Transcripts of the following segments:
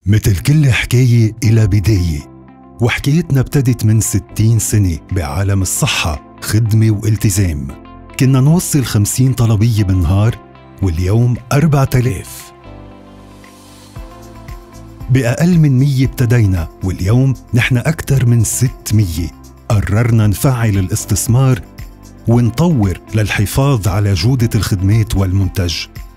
مثل كل حكاية إلى بداية، وحكايتنا ابتدت من 60 سنة بعالم الصحة، خدمة والتزام. كنا نوصل 50 طلبية بالنهار، واليوم 4000. بأقل من 100 ابتدينا، واليوم نحن أكثر من 600. قررنا نفعل الاستثمار ونطور للحفاظ على جودة الخدمات والمنتج.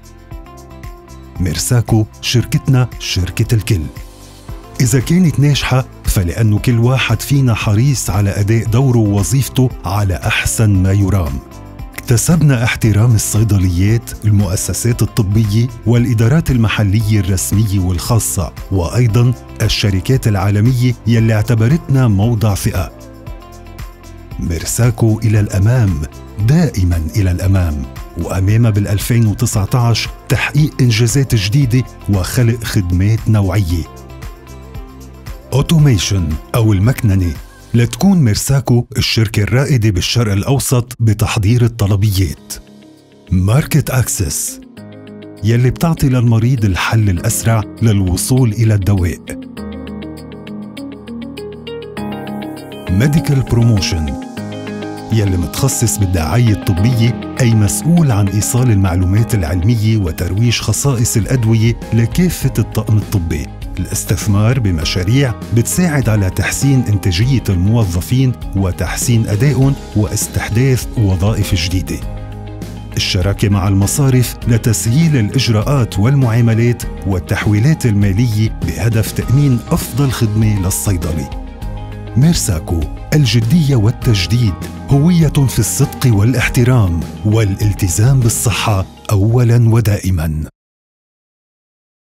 ميرساكو شركتنا شركة الكل. إذا كانت ناجحة فلأنه كل واحد فينا حريص على أداء دوره ووظيفته على أحسن ما يرام. اكتسبنا احترام الصيدليات، المؤسسات الطبية والإدارات المحلية الرسمية والخاصة، وأيضاً الشركات العالمية يلي اعتبرتنا موضع ثقة. ميرساكو إلى الأمام، دائماً إلى الأمام، وأمامها بال2019 تحقيق إنجازات جديدة وخلق خدمات نوعية. أوتوميشن أو المكننة، لتكون ميرساكو الشركة الرائدة بالشرق الأوسط بتحضير الطلبيات. ماركت أكسس، يلي بتعطي للمريض الحل الأسرع للوصول إلى الدواء. ميديكال بروموشن، يلي متخصص بالدعاية الطبية، أي مسؤول عن إيصال المعلومات العلمية وترويج خصائص الأدوية لكافة الطاقم الطبي. الاستثمار بمشاريع بتساعد على تحسين إنتاجية الموظفين وتحسين أدائهم واستحداث وظائف جديدة. الشراكة مع المصارف لتسهيل الإجراءات والمعاملات والتحويلات المالية بهدف تأمين أفضل خدمة للصيدلي. ميرساكو، الجدية والتجديد، هوية في الصدق والاحترام والالتزام بالصحة أولاً ودائماً.